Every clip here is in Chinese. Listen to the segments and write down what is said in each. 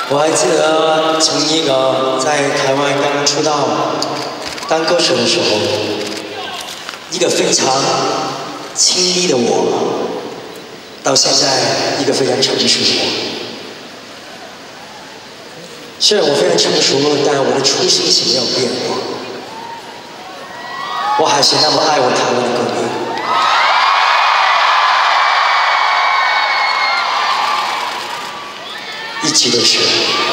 我还记得从一个在台湾刚刚出道当歌手的时候，一个非常亲密的我，到现在一个非常成熟的我。虽然我非常成熟，但我的初心是没有变过。我还是那么爱我台湾的歌迷。 一直都是。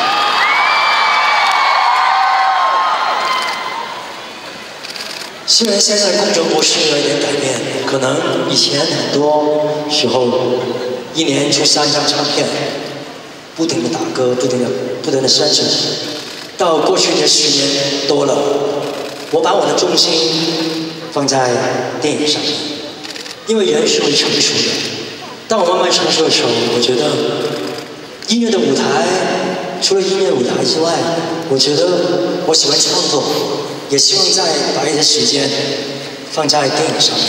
虽然现在工作模式有一点改变，可能以前很多时候一年出3张唱片，不停的打歌，不停的宣传。到过去这10年多了，我把我的重心放在电影上面，因为人是会成熟的。当我慢慢成熟的时候，我觉得。 音乐的舞台，除了音乐舞台之外，我觉得我喜欢创作，也希望在把一些时间放在电影上面。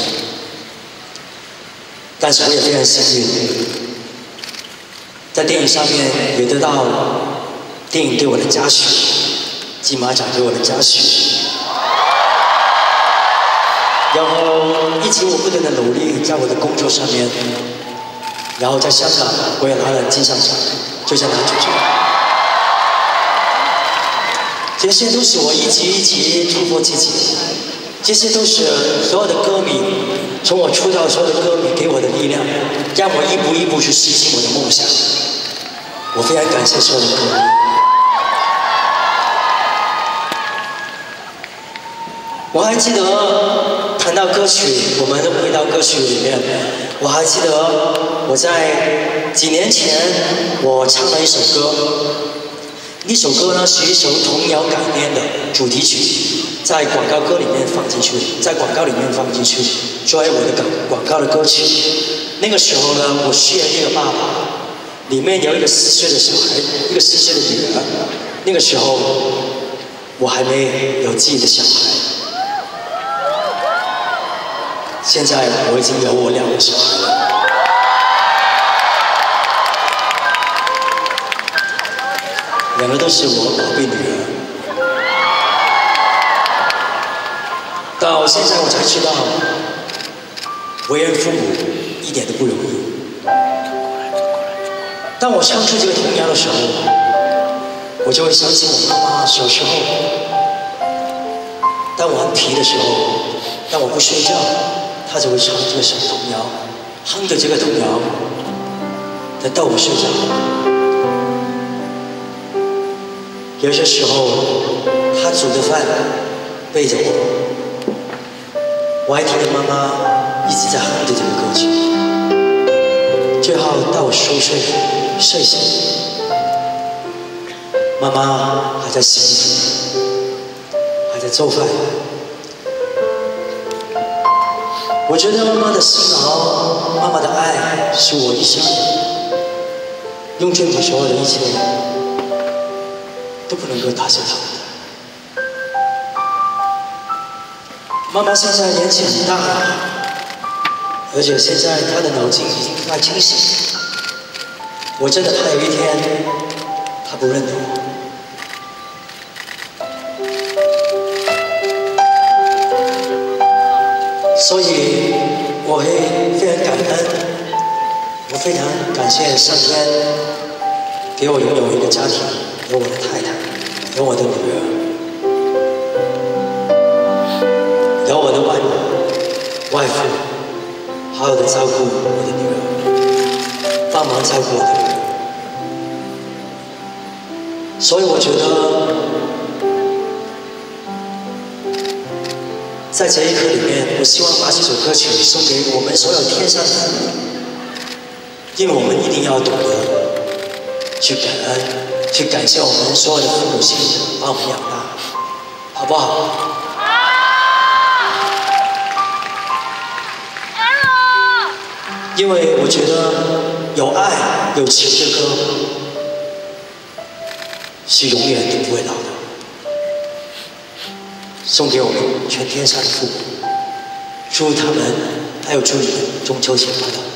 但是我也非常幸运，在电影上面也得到电影对我的嘉许，金马奖对我的嘉许。然后一直我不断的努力在我的工作上面。 然后在香港，我也拿了金像奖，最佳男主角。这些都是我一集突破自己，这些都是所有的歌迷，从我出道所有的歌迷给我的力量，让我一步一步去实现我的梦想。我非常感谢所有的歌迷。我还记得谈到歌曲，我们回到歌曲里面。 我还记得我在几年前，我唱了一首歌，那首歌呢是一首童谣改编的主题曲，在广告歌里面放进去，作为我的广告的歌曲。那个时候呢，我饰演一个爸爸，里面有一个4岁的小孩，一个4岁的女儿。那个时候我还没有自己的小孩。 现在我已经有我2个小孩了，2个都是我宝贝女儿。到现在我才知道，为人父母一点都不容易。当我唱出这个童谣的时候，我就会想起我妈妈小时候，当我很皮的时候，当我不睡觉。 他就会唱这首童谣，哼着这个童谣，来逗我睡觉。有些时候，他煮的饭背着我，我还听着妈妈一直在哼着这个歌曲。最后到我熟睡睡醒，妈妈还在洗衣服，还在做饭。 我觉得妈妈的辛劳，妈妈的爱，是我一生用尽我所有的一切，都不能够打消她的。妈妈现在年纪很大了，而且现在她的脑筋已经不太清醒。我真的怕有一天，她不认得我。 所以我会非常感恩，我非常感谢上天给我拥有一个家庭，有我的太太，有我的女儿，有我的外母、外父，好好的照顾我的女儿，帮忙照顾我的女儿。所以我觉得。 在这一刻里面，我希望把这首歌曲送给我们所有天上的父母，因为我们一定要懂得去感恩，去感谢我们所有的父母亲把我们养大，好不好？因为我觉得有爱、有情的歌是永远都不会老的。 送给我们全天下的父母，祝他们还有祝你中秋节快乐。